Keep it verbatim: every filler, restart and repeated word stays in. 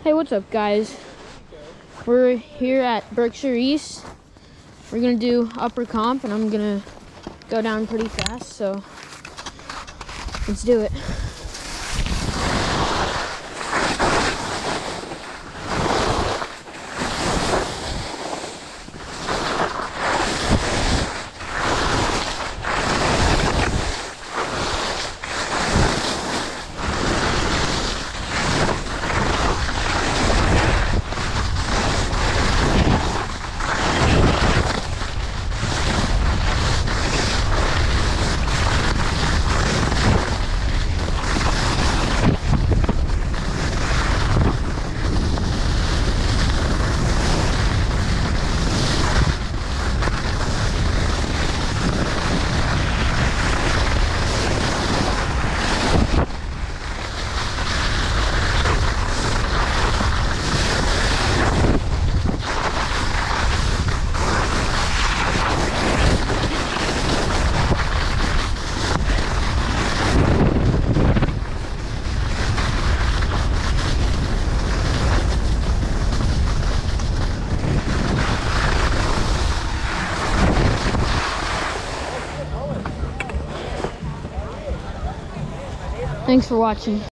Hey, what's up, guys? We're here at Berkshire East. We're gonna do upper comp, and I'm gonna go down pretty fast, so let's do it. Thanks for watching.